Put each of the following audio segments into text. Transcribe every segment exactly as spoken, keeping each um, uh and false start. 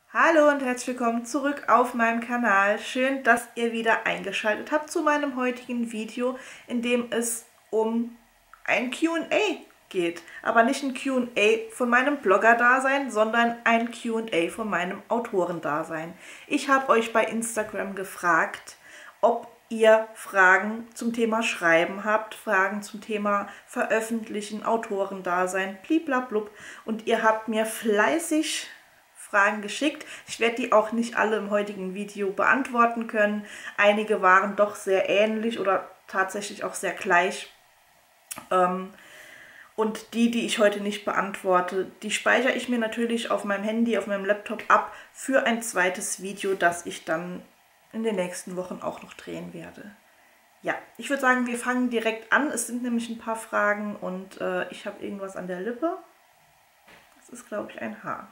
Hallo und herzlich willkommen zurück auf meinem Kanal. Schön, dass ihr wieder eingeschaltet habt zu meinem heutigen Video, in dem es um ein Q und A geht. Aber nicht ein Q und A von meinem Blogger-Dasein, sondern ein Q und A von meinem Autorendasein. Ich habe euch bei Instagram gefragt, ob ihr Fragen zum Thema Schreiben habt, Fragen zum Thema Veröffentlichen, Autorendasein, bliblablub. Und ihr habt mir fleißig Fragen geschickt. Ich werde die auch nicht alle im heutigen Video beantworten können. Einige waren doch sehr ähnlich oder tatsächlich auch sehr gleich. Ähm, und die, die ich heute nicht beantworte, die speichere ich mir natürlich auf meinem Handy, auf meinem Laptop ab für ein zweites Video, das ich dann in den nächsten Wochen auch noch drehen werde. Ja, ich würde sagen, wir fangen direkt an. Es sind nämlich ein paar Fragen und äh, ich habe irgendwas an der Lippe. Das ist, glaube ich, ein Haar.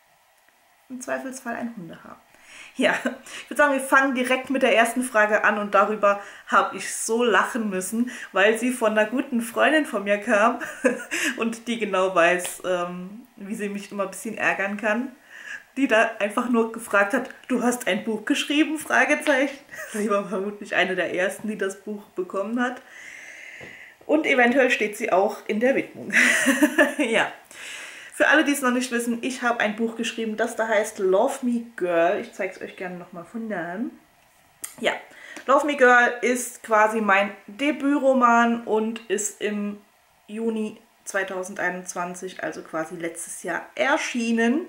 Im Zweifelsfall ein Hundehaar. Ja, ich würde sagen, wir fangen direkt mit der ersten Frage an und darüber habe ich so lachen müssen, weil sie von einer guten Freundin von mir kam und die genau weiß, ähm, wie sie mich immer ein bisschen ärgern kann. Die da einfach nur gefragt hat, du hast ein Buch geschrieben? Fragezeichen. Sie war vermutlich eine der ersten, die das Buch bekommen hat. Und eventuell steht sie auch in der Widmung. Ja. Für alle, die es noch nicht wissen, ich habe ein Buch geschrieben, das da heißt Love Me Girl. Ich zeige es euch gerne nochmal von nahem. Ja, Love Me Girl ist quasi mein Debütroman und ist im Juni zweitausendeinundzwanzig, also quasi letztes Jahr, erschienen.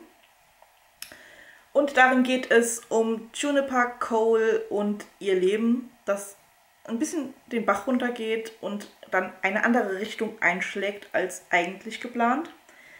Und darin geht es um Juniper Cole und ihr Leben, das ein bisschen den Bach runtergeht und dann eine andere Richtung einschlägt als eigentlich geplant.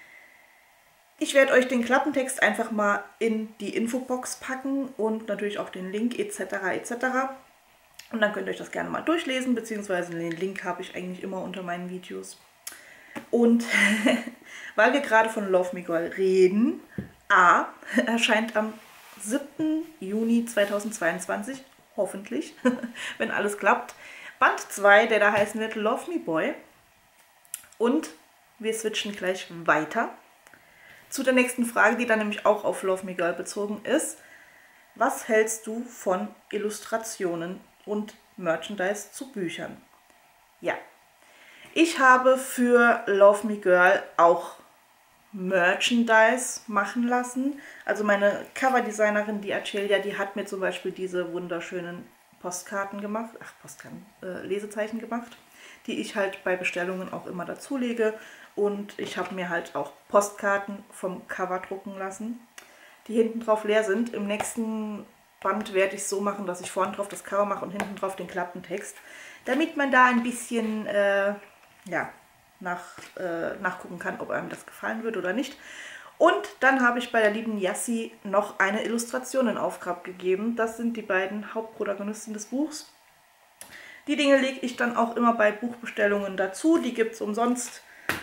Ich werde euch den Klappentext einfach mal in die Infobox packen und natürlich auch den Link et cetera et cetera. Und dann könnt ihr euch das gerne mal durchlesen, beziehungsweise den Link habe ich eigentlich immer unter meinen Videos. Und weil wir gerade von Love Me Girl reden, A, erscheint am siebten Juni zweitausendzweiundzwanzig, hoffentlich, wenn alles klappt, Band zwei, der da heißen wird Love Me Boy. Und wir switchen gleich weiter zu der nächsten Frage, die dann nämlich auch auf Love Me Girl bezogen ist. Was hältst du von Illustrationen und Merchandise zu Büchern? Ja, ich habe für Love Me Girl auch Merchandise machen lassen. Also meine Coverdesignerin, die Acelia, die hat mir zum Beispiel diese wunderschönen Postkarten gemacht, ach Postkarten, äh, Lesezeichen gemacht, die ich halt bei Bestellungen auch immer dazulege. Und ich habe mir halt auch Postkarten vom Cover drucken lassen, die hinten drauf leer sind. Im nächsten Band werde ich es so machen, dass ich vorne drauf das Cover mache und hinten drauf den Klappentext, damit man da ein bisschen äh, ja, nach, äh, nachgucken kann, ob einem das gefallen wird oder nicht. Und dann habe ich bei der lieben Yassi noch eine Illustration in Auftrag gegeben. Das sind die beiden Hauptprotagonisten des Buchs. Die Dinge lege ich dann auch immer bei Buchbestellungen dazu. Die gibt es umsonst.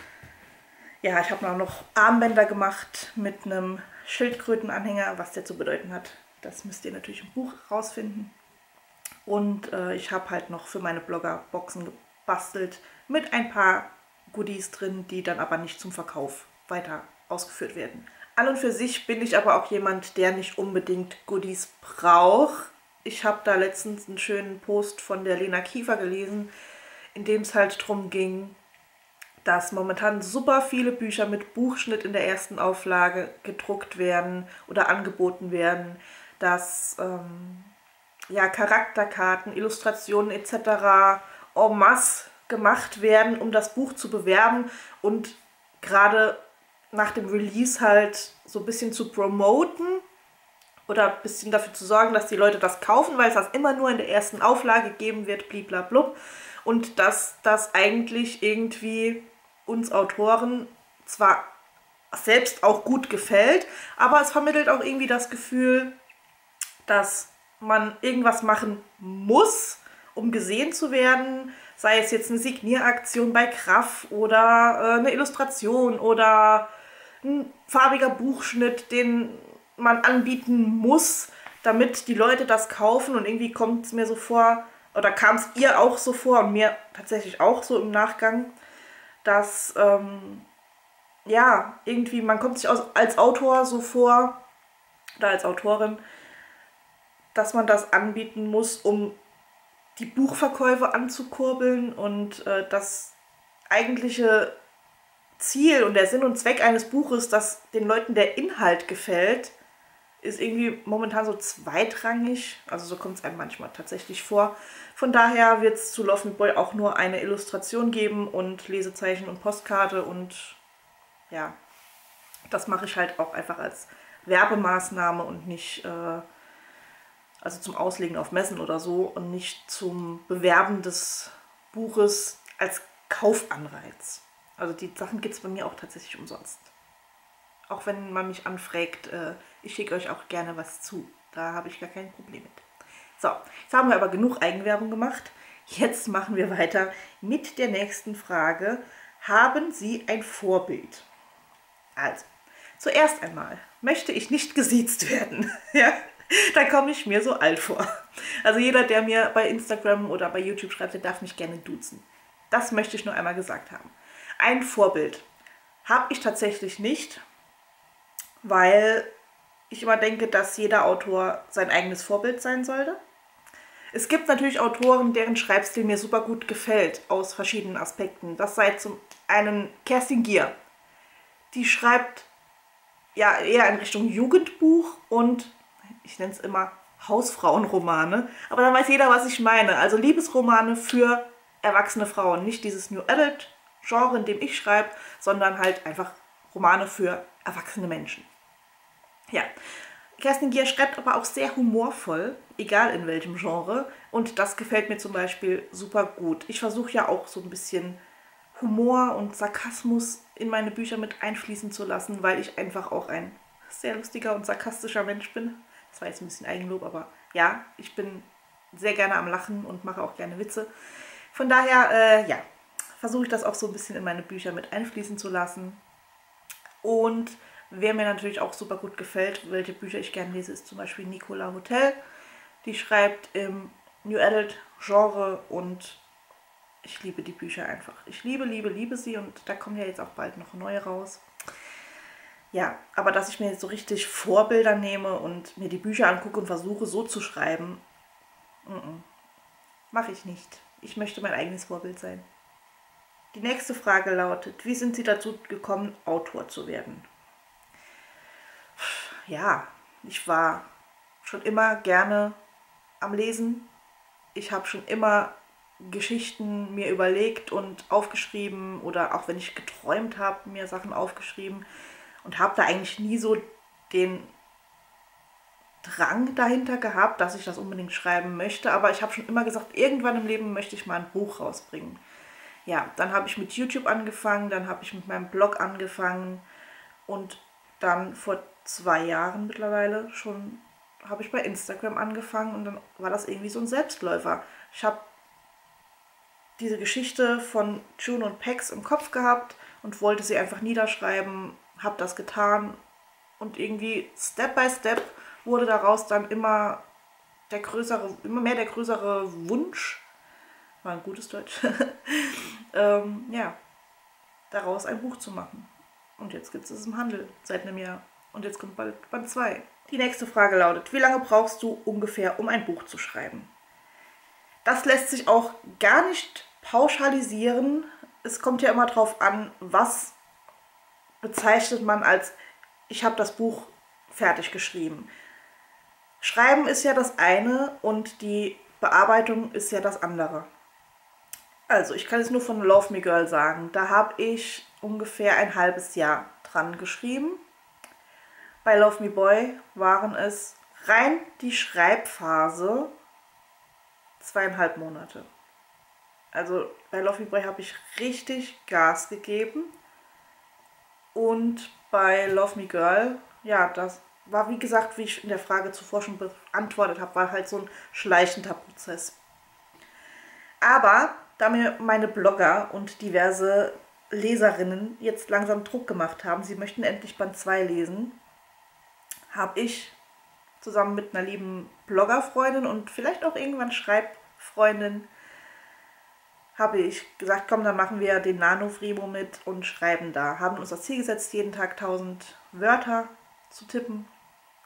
Ja, ich habe noch Armbänder gemacht mit einem Schildkrötenanhänger, was der zu bedeuten hat. Das müsst ihr natürlich im Buch rausfinden. Und äh, ich habe halt noch für meine Blogger-Boxen gebastelt mit ein paar Goodies drin, die dann aber nicht zum Verkauf weiter ausgeführt werden. An und für sich bin ich aber auch jemand, der nicht unbedingt Goodies braucht. Ich habe da letztens einen schönen Post von der Lena Kiefer gelesen, in dem es halt darum ging, dass momentan super viele Bücher mit Buchschnitt in der ersten Auflage gedruckt werden oder angeboten werden, dass ähm, ja, Charakterkarten, Illustrationen et cetera en masse gemacht werden, um das Buch zu bewerben und gerade nach dem Release halt so ein bisschen zu promoten oder ein bisschen dafür zu sorgen, dass die Leute das kaufen, weil es das immer nur in der ersten Auflage geben wird, bliblablub. Und dass das eigentlich irgendwie uns Autoren zwar selbst auch gut gefällt, aber es vermittelt auch irgendwie das Gefühl, dass man irgendwas machen muss, um gesehen zu werden, sei es jetzt eine Signieraktion bei Kraft oder äh, eine Illustration oder ein farbiger Buchschnitt, den man anbieten muss, damit die Leute das kaufen. Und irgendwie kommt es mir so vor, oder kam es ihr auch so vor und mir tatsächlich auch so im Nachgang, dass ähm, ja, irgendwie, man kommt sich als Autor so vor, oder als Autorin, dass man das anbieten muss, um die Buchverkäufe anzukurbeln, und äh, das eigentliche Ziel und der Sinn und Zweck eines Buches, dass den Leuten der Inhalt gefällt, ist irgendwie momentan so zweitrangig. Also so kommt es einem manchmal tatsächlich vor. Von daher wird es zu Love Me Boy auch nur eine Illustration geben und Lesezeichen und Postkarte, und ja, das mache ich halt auch einfach als Werbemaßnahme und nicht, äh, also zum Auslegen auf Messen oder so, und nicht zum Bewerben des Buches als Kaufanreiz. Also die Sachen gibt es bei mir auch tatsächlich umsonst. Auch wenn man mich anfragt, äh, ich schicke euch auch gerne was zu. Da habe ich gar kein Problem mit. So, jetzt haben wir aber genug Eigenwerbung gemacht. Jetzt machen wir weiter mit der nächsten Frage. Haben Sie ein Vorbild? Also, zuerst einmal möchte ich nicht gesiezt werden. Ja, da komme ich mir so alt vor. Also jeder, der mir bei Instagram oder bei YouTube schreibt, der darf mich gerne duzen. Das möchte ich nur einmal gesagt haben. Ein Vorbild habe ich tatsächlich nicht, weil ich immer denke, dass jeder Autor sein eigenes Vorbild sein sollte. Es gibt natürlich Autoren, deren Schreibstil mir super gut gefällt, aus verschiedenen Aspekten. Das sei zum einen Kerstin Gier. Die schreibt ja eher in Richtung Jugendbuch und ich nenne es immer Hausfrauenromane. Aber dann weiß jeder, was ich meine. Also Liebesromane für erwachsene Frauen. Nicht dieses New Adult Genre, in dem ich schreibe, sondern halt einfach Romane für erwachsene Menschen. Ja, Kerstin Gier schreibt aber auch sehr humorvoll, egal in welchem Genre. Und das gefällt mir zum Beispiel super gut. Ich versuche ja auch so ein bisschen Humor und Sarkasmus in meine Bücher mit einfließen zu lassen, weil ich einfach auch ein sehr lustiger und sarkastischer Mensch bin. Das war jetzt ein bisschen Eigenlob, aber ja, ich bin sehr gerne am Lachen und mache auch gerne Witze. Von daher, äh, ja, versuche ich das auch so ein bisschen in meine Bücher mit einfließen zu lassen. Und wer mir natürlich auch super gut gefällt, welche Bücher ich gerne lese, ist zum Beispiel Nicola Hotel. Die schreibt im New Adult Genre und ich liebe die Bücher einfach. Ich liebe, liebe, liebe sie, und da kommen ja jetzt auch bald noch neue raus. Ja, aber dass ich mir jetzt so richtig Vorbilder nehme und mir die Bücher angucke und versuche so zu schreiben, mache ich nicht. Ich möchte mein eigenes Vorbild sein. Die nächste Frage lautet: Wie sind Sie dazu gekommen, Autor zu werden? Ja, ich war schon immer gerne am Lesen. Ich habe schon immer Geschichten mir überlegt und aufgeschrieben, oder auch wenn ich geträumt habe, mir Sachen aufgeschrieben, und habe da eigentlich nie so den Drang dahinter gehabt, dass ich das unbedingt schreiben möchte. Aber ich habe schon immer gesagt, irgendwann im Leben möchte ich mal ein Buch rausbringen. Ja, dann habe ich mit YouTube angefangen, dann habe ich mit meinem Blog angefangen und dann vor zwei Jahren mittlerweile schon habe ich bei Instagram angefangen, und dann war das irgendwie so ein Selbstläufer. Ich habe diese Geschichte von June und Pax im Kopf gehabt und wollte sie einfach niederschreiben, habe das getan, und irgendwie Step by Step wurde daraus dann immer der größere, immer mehr der größere Wunsch, war ein gutes Deutsch, ähm, ja, daraus ein Buch zu machen. Und jetzt gibt es es im Handel seit einem Jahr. Und jetzt kommt bald Band zwei. Die nächste Frage lautet: Wie lange brauchst du ungefähr, um ein Buch zu schreiben? Das lässt sich auch gar nicht pauschalisieren. Es kommt ja immer darauf an, was bezeichnet man als ich habe das Buch fertig geschrieben. Schreiben ist ja das eine und die Bearbeitung ist ja das andere. Also ich kann es nur von Love Me Girl sagen. Da habe ich ungefähr ein halbes Jahr dran geschrieben. Bei Love Me Boy waren es rein die Schreibphase zweieinhalb Monate. Also bei Love Me Boy habe ich richtig Gas gegeben. Und bei Love Me Girl, ja, das war, wie gesagt, wie ich in der Frage zuvor schon beantwortet habe, war halt so ein schleichender Prozess. Aber da mir meine Blogger und diverse Leserinnen jetzt langsam Druck gemacht haben, sie möchten endlich Band zwei lesen, habe ich zusammen mit einer lieben Bloggerfreundin und vielleicht auch irgendwann Schreibfreundin, habe ich gesagt, komm, dann machen wir den Nano-Frimo mit und schreiben da. Haben uns das Ziel gesetzt, jeden Tag tausend Wörter zu tippen.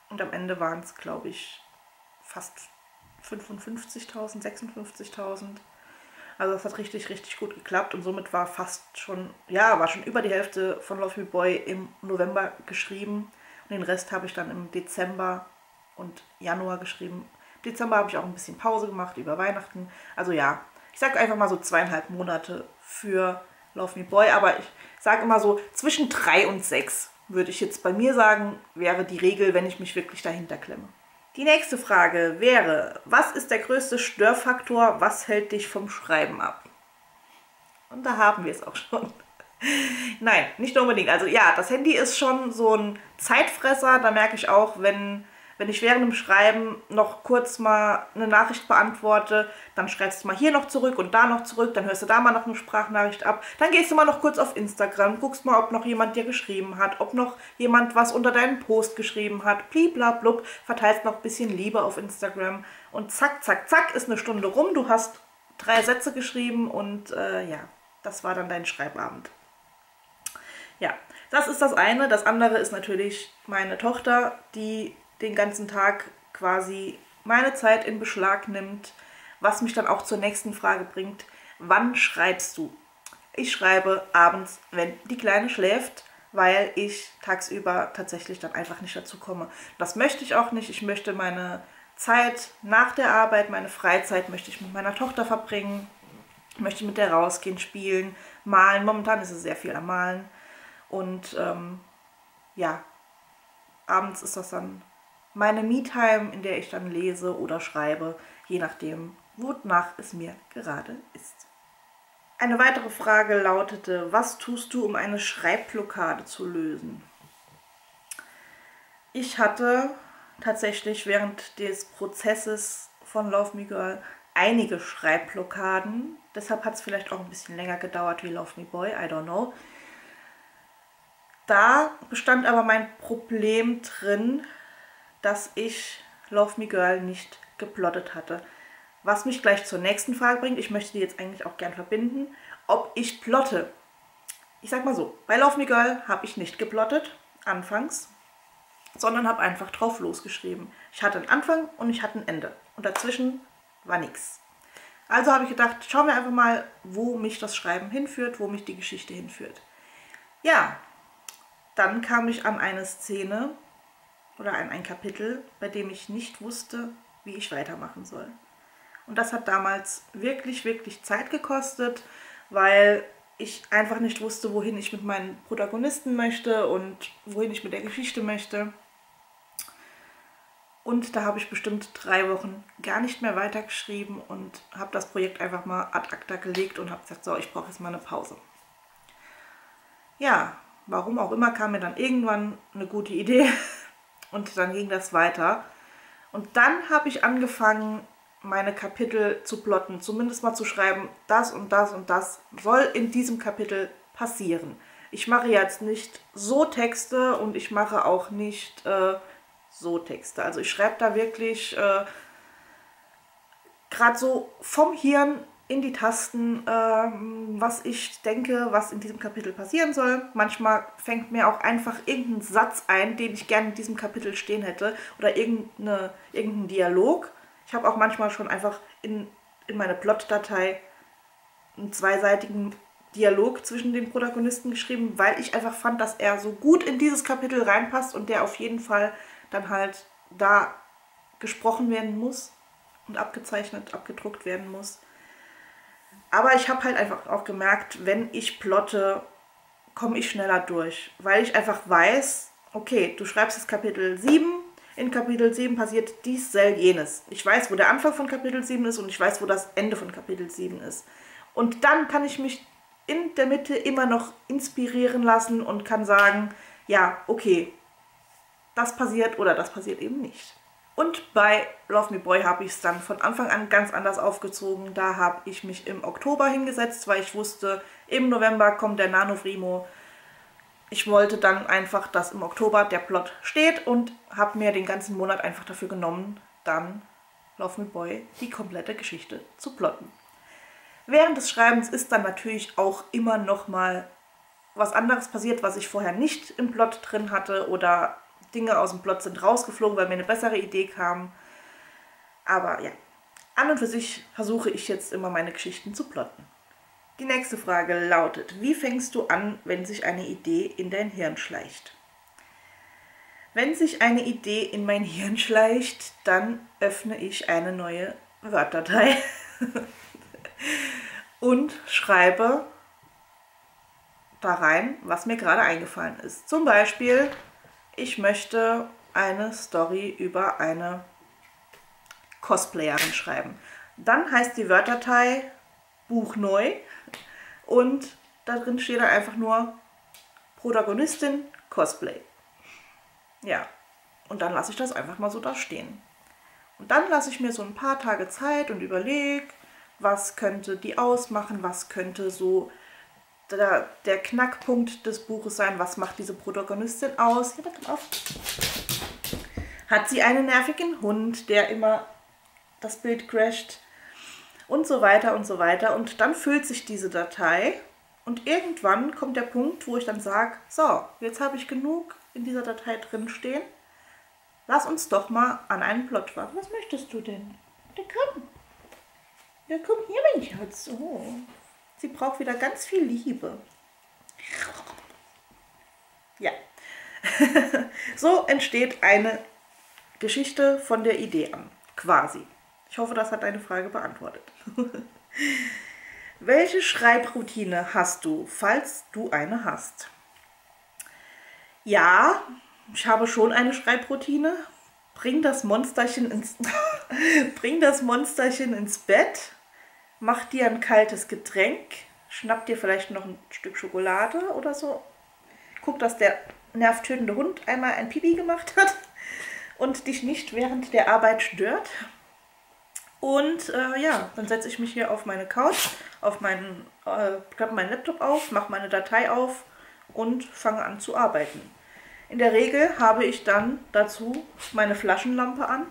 Und am Ende waren es, glaube ich, fast fünfundfünfzigtausend, sechsundfünfzigtausend. Also das hat richtig, richtig gut geklappt und somit war fast schon, ja, war schon über die Hälfte von Love Me Boy im November geschrieben. Und den Rest habe ich dann im Dezember und Januar geschrieben. Im Dezember habe ich auch ein bisschen Pause gemacht über Weihnachten. Also ja, ich sage einfach mal so zweieinhalb Monate für Love Me Boy. Aber ich sage immer so zwischen drei und sechs, würde ich jetzt bei mir sagen, wäre die Regel, wenn ich mich wirklich dahinter klemme. Die nächste Frage wäre, was ist der größte Störfaktor, was hält dich vom Schreiben ab? Und da haben wir es auch schon. Nein, nicht unbedingt. Also ja, das Handy ist schon so ein Zeitfresser. Da merke ich auch, wenn, wenn ich während dem Schreiben noch kurz mal eine Nachricht beantworte, dann schreibst du mal hier noch zurück und da noch zurück, dann hörst du da mal noch eine Sprachnachricht ab. Dann gehst du mal noch kurz auf Instagram, guckst mal, ob noch jemand dir geschrieben hat, ob noch jemand was unter deinen Post geschrieben hat, bliblablub, verteilst noch ein bisschen Liebe auf Instagram und zack, zack, zack, ist eine Stunde rum, du hast drei Sätze geschrieben und äh, ja, das war dann dein Schreibabend. Ja, das ist das eine. Das andere ist natürlich meine Tochter, die den ganzen Tag quasi meine Zeit in Beschlag nimmt, was mich dann auch zur nächsten Frage bringt. Wann schreibst du? Ich schreibe abends, wenn die Kleine schläft, weil ich tagsüber tatsächlich dann einfach nicht dazu komme. Das möchte ich auch nicht. Ich möchte meine Zeit nach der Arbeit, meine Freizeit möchte ich mit meiner Tochter verbringen. Ich möchte mit der rausgehen, spielen, malen. Momentan ist es sehr viel am Malen. Und ähm, ja, abends ist das dann meine Me-Time, in der ich dann lese oder schreibe, je nachdem, wonach es mir gerade ist. Eine weitere Frage lautete, was tust du, um eine Schreibblockade zu lösen? Ich hatte tatsächlich während des Prozesses von Love Me Girl einige Schreibblockaden. Deshalb hat es vielleicht auch ein bisschen länger gedauert wie Love Me Boy, I don't know. Da bestand aber mein Problem drin, dass ich Love Me Girl nicht geplottet hatte. Was mich gleich zur nächsten Frage bringt, ich möchte die jetzt eigentlich auch gern verbinden, ob ich plotte. Ich sag mal so, bei Love Me Girl habe ich nicht geplottet, anfangs, sondern habe einfach drauf losgeschrieben. Ich hatte einen Anfang und ich hatte ein Ende und dazwischen war nichts. Also habe ich gedacht, schauen wir einfach mal, wo mich das Schreiben hinführt, wo mich die Geschichte hinführt. Ja, dann kam ich an eine Szene oder an ein Kapitel, bei dem ich nicht wusste, wie ich weitermachen soll. Und das hat damals wirklich, wirklich Zeit gekostet, weil ich einfach nicht wusste, wohin ich mit meinen Protagonisten möchte und wohin ich mit der Geschichte möchte. Und da habe ich bestimmt drei Wochen gar nicht mehr weitergeschrieben und habe das Projekt einfach mal ad acta gelegt und habe gesagt, so, ich brauche jetzt mal eine Pause. Ja, warum auch immer kam mir dann irgendwann eine gute Idee und dann ging das weiter. Und dann habe ich angefangen, meine Kapitel zu plotten, zumindest mal zu schreiben, das und das und das soll in diesem Kapitel passieren. Ich mache jetzt nicht so Texte und ich mache auch nicht äh, so Texte. Also ich schreibe da wirklich äh, gerade so vom Hirn in die Tasten, äh, was ich denke, was in diesem Kapitel passieren soll. Manchmal fängt mir auch einfach irgendein Satz ein, den ich gerne in diesem Kapitel stehen hätte oder irgendeine, irgendein Dialog. Ich habe auch manchmal schon einfach in, in meine Plotdatei einen zweiseitigen Dialog zwischen den Protagonisten geschrieben, weil ich einfach fand, dass er so gut in dieses Kapitel reinpasst und der auf jeden Fall dann halt da gesprochen werden muss und abgezeichnet, abgedruckt werden muss. Aber ich habe halt einfach auch gemerkt, wenn ich plotte, komme ich schneller durch, weil ich einfach weiß, okay, du schreibst das Kapitel sieben, in Kapitel sieben passiert dies, sel, jenes. Ich weiß, wo der Anfang von Kapitel sieben ist und ich weiß, wo das Ende von Kapitel sieben ist. Und dann kann ich mich in der Mitte immer noch inspirieren lassen und kann sagen, ja, okay, das passiert oder das passiert eben nicht. Und bei Love Me Boy habe ich es dann von Anfang an ganz anders aufgezogen. Da habe ich mich im Oktober hingesetzt, weil ich wusste, im November kommt der NaNoWriMo. Ich wollte dann einfach, dass im Oktober der Plot steht und habe mir den ganzen Monat einfach dafür genommen, dann Love Me Boy die komplette Geschichte zu plotten. Während des Schreibens ist dann natürlich auch immer noch mal was anderes passiert, was ich vorher nicht im Plot drin hatte oder Dinge aus dem Plot sind rausgeflogen, weil mir eine bessere Idee kam. Aber ja, an und für sich versuche ich jetzt immer meine Geschichten zu plotten. Die nächste Frage lautet, wie fängst du an, wenn sich eine Idee in dein Hirn schleicht? Wenn sich eine Idee in mein Hirn schleicht, dann öffne ich eine neue Word-Datei und schreibe da rein, was mir gerade eingefallen ist. Zum Beispiel, ich möchte eine Story über eine Cosplayerin schreiben. Dann heißt die Word-Datei Buch neu und da drin steht dann einfach nur Protagonistin Cosplay. Ja, und dann lasse ich das einfach mal so da stehen. Und dann lasse ich mir so ein paar Tage Zeit und überlege, was könnte die ausmachen, was könnte so der, der Knackpunkt des Buches sein, was macht diese Protagonistin aus. Ja, komm auf. Hat sie einen nervigen Hund, der immer das Bild crasht und so weiter und so weiter. Und dann füllt sich diese Datei und irgendwann kommt der Punkt, wo ich dann sage, so, jetzt habe ich genug in dieser Datei drin stehen. Lass uns doch mal an einen Plot warten. Was möchtest du denn? Ja, komm. Ja, komm hier, mein Schatz. Oh. Sie braucht wieder ganz viel Liebe. Ja. So entsteht eine Geschichte von der Idee an. Quasi. Ich hoffe, das hat deine Frage beantwortet. Welche Schreibroutine hast du, falls du eine hast? Ja, ich habe schon eine Schreibroutine. Bring das Monsterchen ins, Bring das Monsterchen ins Bett, mach dir ein kaltes Getränk, schnapp dir vielleicht noch ein Stück Schokolade oder so. Guck, dass der nervtötende Hund einmal ein Pipi gemacht hat und dich nicht während der Arbeit stört. Und äh, ja, dann setze ich mich hier auf meine Couch, auf meinen, äh, klappe meinen Laptop auf, mache meine Datei auf und fange an zu arbeiten. In der Regel habe ich dann dazu meine Flaschenlampe an,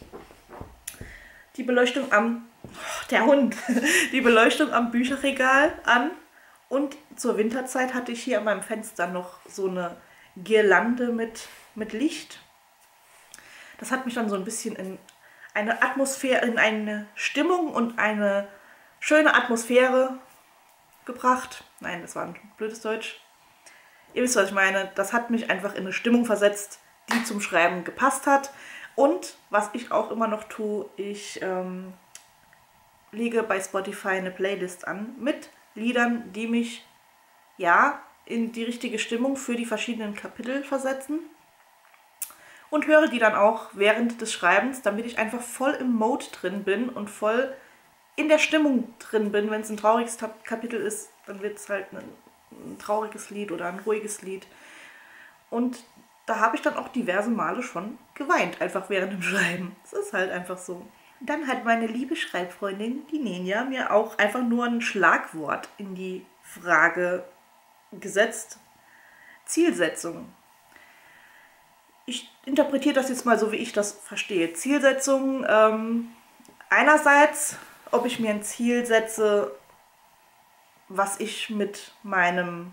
die Beleuchtung am, oh, der Hund, die Beleuchtung am Bücherregal an und zur Winterzeit hatte ich hier an meinem Fenster noch so eine Girlande mit, mit Licht. Das hat mich dann so ein bisschen in eine Atmosphäre, in eine Stimmung und eine schöne Atmosphäre gebracht. Nein, das war ein blödes Deutsch. Ihr wisst, was ich meine. Das hat mich einfach in eine Stimmung versetzt, die zum Schreiben gepasst hat. Und was ich auch immer noch tue, ich ähm, lege bei Spotify eine Playlist an mit Liedern, die mich ja in die richtige Stimmung für die verschiedenen Kapitel versetzen. Und höre die dann auch während des Schreibens, damit ich einfach voll im Mode drin bin und voll in der Stimmung drin bin. Wenn es ein trauriges Kapitel ist, dann wird es halt ein, ein trauriges Lied oder ein ruhiges Lied. Und da habe ich dann auch diverse Male schon geweint, einfach während dem Schreiben. Es ist halt einfach so. Dann hat meine liebe Schreibfreundin, die Nenja, mir auch einfach nur ein Schlagwort in die Frage gesetzt. Zielsetzung. Ich interpretiere das jetzt mal so, wie ich das verstehe. Zielsetzung, ähm, einerseits, ob ich mir ein Ziel setze, was ich mit meinem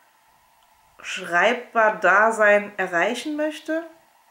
Schreibbar-Dasein erreichen möchte.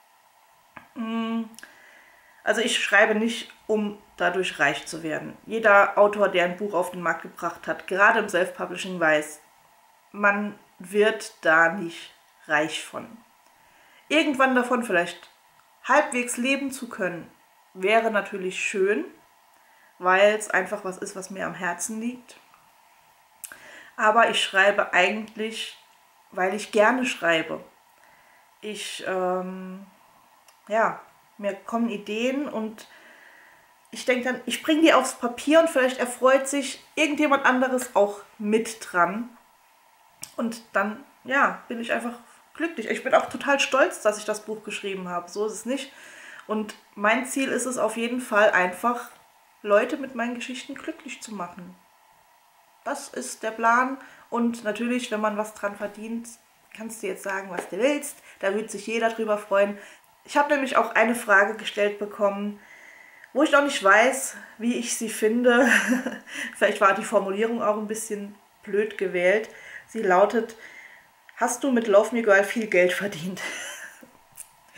Also ich schreibe nicht, um dadurch reich zu werden. Jeder Autor, der ein Buch auf den Markt gebracht hat, gerade im Self-Publishing, weiß, man wird da nicht reich von. Irgendwann davon vielleicht halbwegs leben zu können, wäre natürlich schön, weil es einfach was ist, was mir am Herzen liegt. Aber ich schreibe eigentlich, weil ich gerne schreibe. Ich, ähm, ja, mir kommen Ideen und ich denke dann, ich bringe die aufs Papier und vielleicht erfreut sich irgendjemand anderes auch mit dran. Und dann, ja, bin ich einfach glücklich. Ich bin auch total stolz, dass ich das Buch geschrieben habe. So ist es nicht. Und mein Ziel ist es auf jeden Fall einfach, Leute mit meinen Geschichten glücklich zu machen. Das ist der Plan. Und natürlich, wenn man was dran verdient, kannst du jetzt sagen, was du willst. Da wird sich jeder drüber freuen. Ich habe nämlich auch eine Frage gestellt bekommen, wo ich noch nicht weiß, wie ich sie finde. Vielleicht war die Formulierung auch ein bisschen blöd gewählt. Sie lautet: Hast du mit Love Me Girl viel Geld verdient?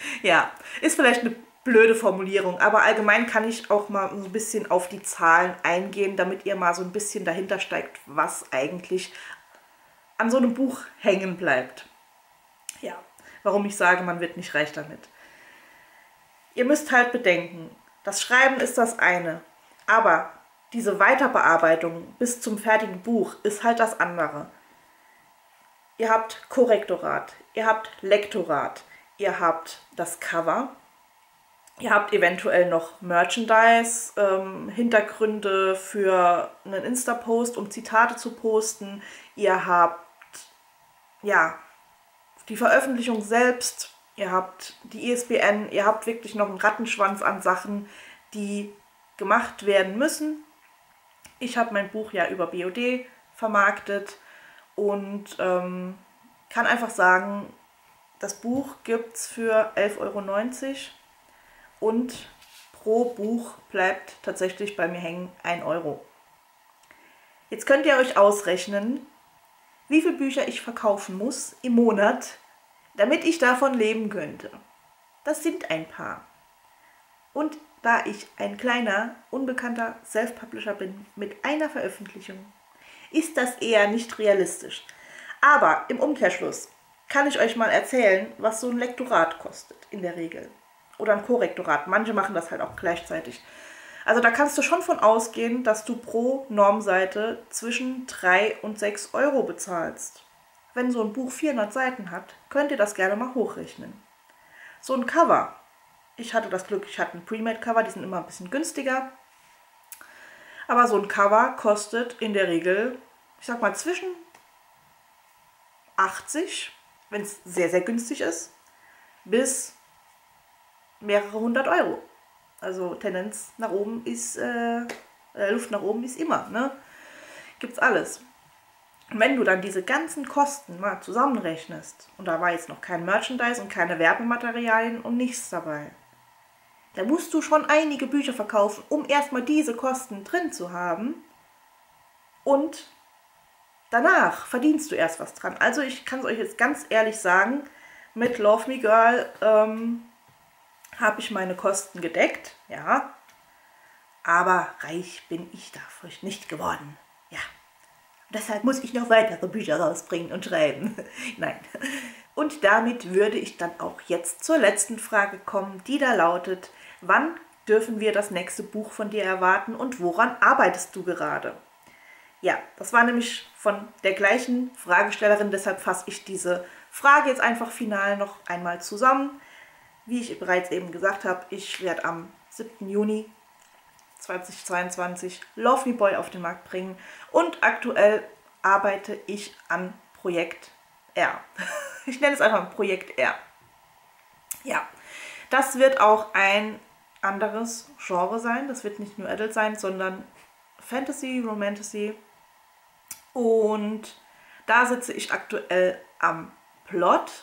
Ja, ist vielleicht eine blöde Formulierung, aber allgemein kann ich auch mal so ein bisschen auf die Zahlen eingehen, damit ihr mal so ein bisschen dahinter steigt, was eigentlich an so einem Buch hängen bleibt. Ja, warum ich sage, man wird nicht reich damit. Ihr müsst halt bedenken, das Schreiben ist das eine, aber diese Weiterbearbeitung bis zum fertigen Buch ist halt das andere. Ihr habt Korrektorat, ihr habt Lektorat, ihr habt das Cover, ihr habt eventuell noch Merchandise, ähm, Hintergründe für einen Insta-Post, um Zitate zu posten. Ihr habt, ja, die Veröffentlichung selbst, ihr habt die I S B N, ihr habt wirklich noch einen Rattenschwanz an Sachen, die gemacht werden müssen. Ich habe mein Buch ja über B O D vermarktet und ähm, kann einfach sagen, das Buch gibt es für elf Euro neunzig und pro Buch bleibt tatsächlich bei mir hängen ein Euro. Jetzt könnt ihr euch ausrechnen, wie viele Bücher ich verkaufen muss im Monat, damit ich davon leben könnte. Das sind ein paar. Und da ich ein kleiner, unbekannter Self-Publisher bin mit einer Veröffentlichung, ist das eher nicht realistisch. Aber im Umkehrschluss kann ich euch mal erzählen, was so ein Lektorat kostet in der Regel. Oder ein Korrektorat. Manche machen das halt auch gleichzeitig. Also da kannst du schon von ausgehen, dass du pro Normseite zwischen drei und sechs Euro bezahlst. Wenn so ein Buch vierhundert Seiten hat, könnt ihr das gerne mal hochrechnen. So ein Cover. Ich hatte das Glück, ich hatte ein Pre-Made-Cover, die sind immer ein bisschen günstiger. Aber so ein Cover kostet in der Regel, ich sag mal, zwischen achtzig, wenn es sehr, sehr günstig ist, bis mehrere hundert Euro. Also Tendenz nach oben ist, äh, Luft nach oben ist immer, ne? Gibt's alles. Und wenn du dann diese ganzen Kosten mal zusammenrechnest, und da war jetzt noch kein Merchandise und keine Werbematerialien und nichts dabei, da musst du schon einige Bücher verkaufen, um erstmal diese Kosten drin zu haben. Und danach verdienst du erst was dran. Also ich kann es euch jetzt ganz ehrlich sagen, mit Love Me Girl ähm, habe ich meine Kosten gedeckt, ja. Aber reich bin ich davon nicht geworden, ja. Deshalb muss ich noch weitere Bücher rausbringen und schreiben. Nein. Und damit würde ich dann auch jetzt zur letzten Frage kommen, die da lautet: Wann dürfen wir das nächste Buch von dir erwarten und woran arbeitest du gerade? Ja, das war nämlich von der gleichen Fragestellerin, deshalb fasse ich diese Frage jetzt einfach final noch einmal zusammen. Wie ich bereits eben gesagt habe, ich werde am siebten Juni zweitausendzweiundzwanzig Love Me Boy auf den Markt bringen und aktuell arbeite ich an Projekt R. Ich nenne es einfach Projekt R. Ja, das wird auch ein anderes Genre sein. Das wird nicht nur Adult sein, sondern Fantasy, Romantasy. Und da sitze ich aktuell am Plot.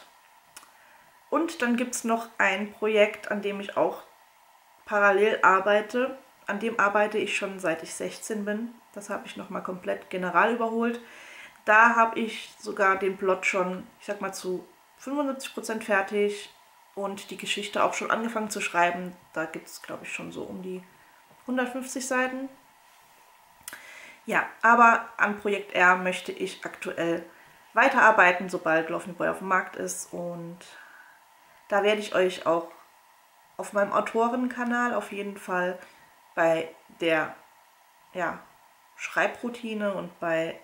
Und dann gibt es noch ein Projekt, an dem ich auch parallel arbeite. An dem arbeite ich schon seit ich sechzehn bin. Das habe ich nochmal komplett general überholt. Da habe ich sogar den Plot schon, ich sag mal, zu fünfundsiebzig Prozent fertig und die Geschichte auch schon angefangen zu schreiben. Da gibt es, glaube ich, schon so um die hundertfünfzig Seiten. Ja, aber an Projekt R möchte ich aktuell weiterarbeiten, sobald Love Me Boy auf dem Markt ist. Und da werde ich euch auch auf meinem Autorenkanal auf jeden Fall bei der ja, Schreibroutine und bei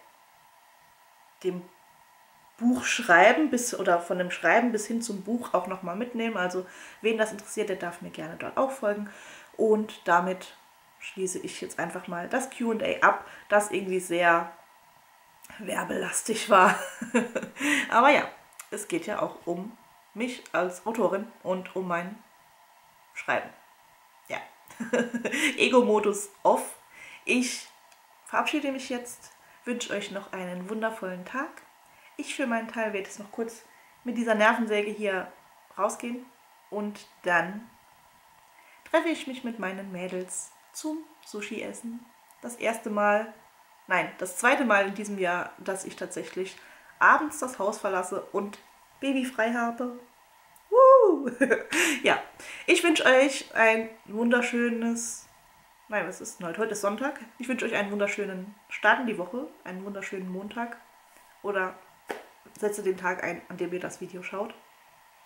dem Buchschreiben bis oder von dem Schreiben bis hin zum Buch auch nochmal mitnehmen. Also wen das interessiert, der darf mir gerne dort auch folgen. Und damit schließe ich jetzt einfach mal das Q und A ab, das irgendwie sehr werbelastig war. Aber ja, es geht ja auch um mich als Autorin und um mein Schreiben. Ja, Ego-Modus off. Ich verabschiede mich jetzt, wünsche euch noch einen wundervollen Tag. Ich für meinen Teil werde jetzt noch kurz mit dieser Nervensäge hier rausgehen und dann treffe ich mich mit meinen Mädels zum Sushi-Essen. Das erste Mal, nein, das zweite Mal in diesem Jahr, dass ich tatsächlich abends das Haus verlasse und babyfrei habe. Woo! Ja, ich wünsche euch ein wunderschönes, nein, was ist denn heute? Heute ist Sonntag. Ich wünsche euch einen wunderschönen Start in die Woche, einen wunderschönen Montag oder setze den Tag ein, an dem ihr das Video schaut.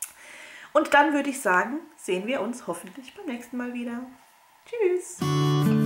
Und dann würde ich sagen, sehen wir uns hoffentlich beim nächsten Mal wieder. Tschüss!